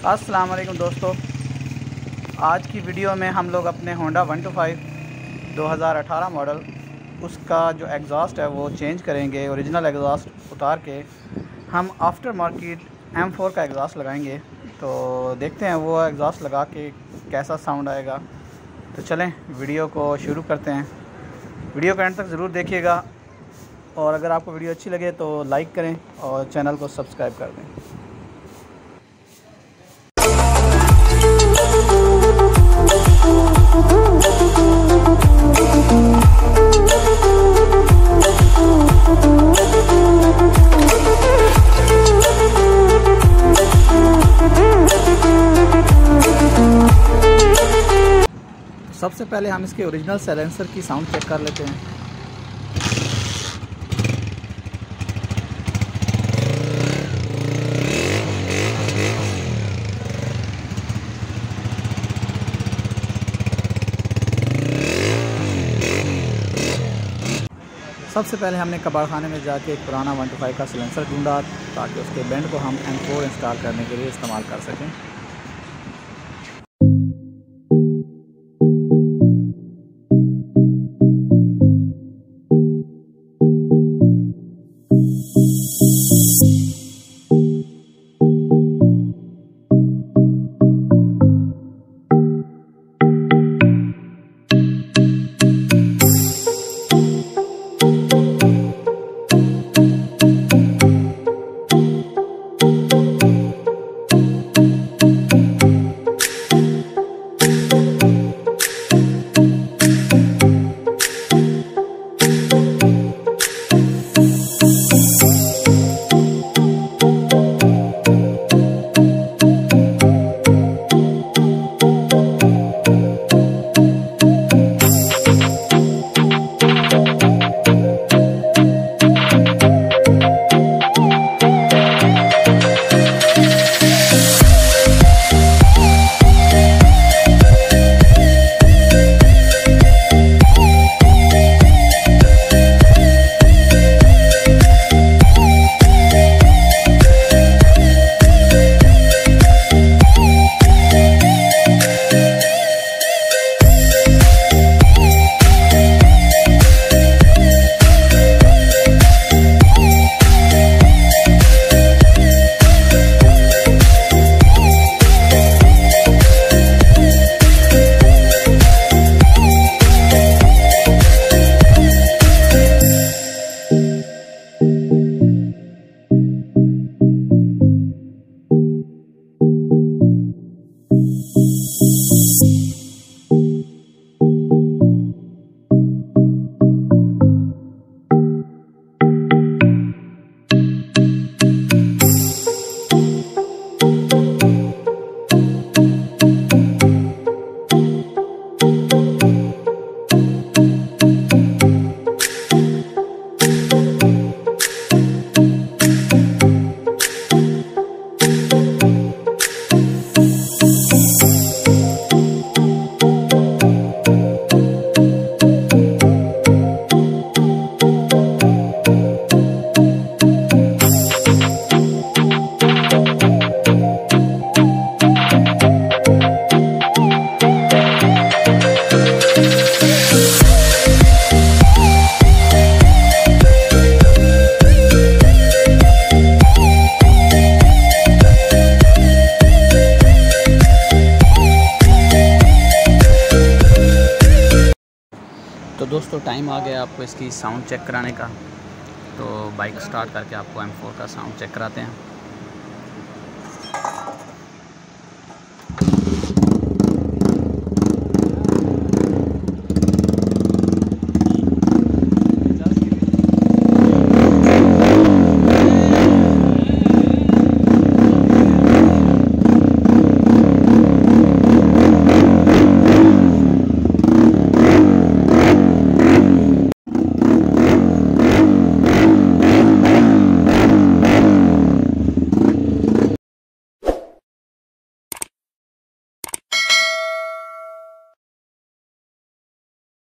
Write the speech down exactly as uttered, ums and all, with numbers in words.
अस्सलाम वालेकुम दोस्तों, आज की वीडियो में हम लोग अपने होंडा वन टू फाइव दो हज़ार अठारह मॉडल उसका जो एग्ज़ॉस्ट है वो चेंज करेंगे। ओरिजिनल एग्ज़ॉस्ट उतार के हम आफ्टर मार्केट एम फोर का एग्ज़ॉस्ट लगाएंगे। तो देखते हैं वो एग्ज़ॉस्ट लगा के कैसा साउंड आएगा। तो चलें वीडियो को शुरू करते हैं। वीडियो को एंड तक ज़रूर देखिएगा और अगर आपको वीडियो अच्छी लगे तो लाइक करें और चैनल को सब्सक्राइब कर दें। सबसे पहले हम इसके ओरिजिनल साइलेंसर की साउंड चेक कर लेते हैं। सबसे पहले हमने कबाड़खाने में जाके एक पुराना वन टू फाइव का सिलेंसर ढूंढा ताकि उसके बैंड को हम एम फोर इंस्टॉल करने के लिए इस्तेमाल कर सकें। तो दोस्तों टाइम आ गया आपको इसकी साउंड चेक कराने का। तो बाइक स्टार्ट करके आपको एम फोर का साउंड चेक कराते हैं।